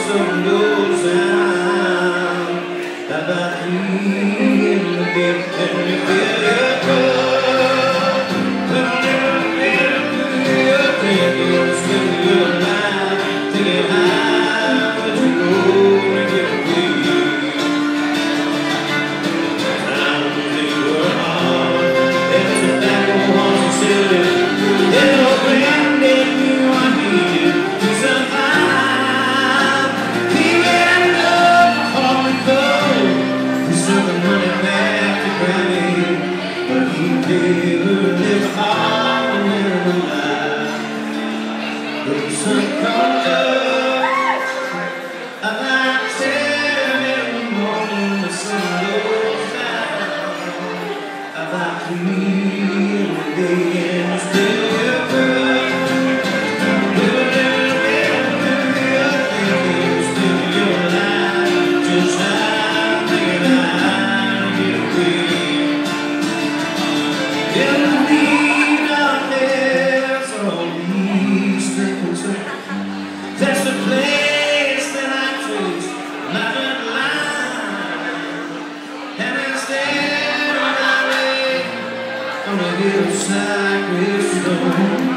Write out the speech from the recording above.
sun goes down. About me in the big and you feel your love. But never feel your thinking, still your life, thinking how would you go and get away? Times they were hard, there's a back of one silly. Hello, Brandon, you are needed to survive. Even though hard to go, he sent the money back to Granny, but he never lived hard and never alive. When the sun comes up, about 10 in the morning, the sun goes down. About 3 in the day, and it's still that's the place that I choose, not a line. And instead of my way on the hillside with stone.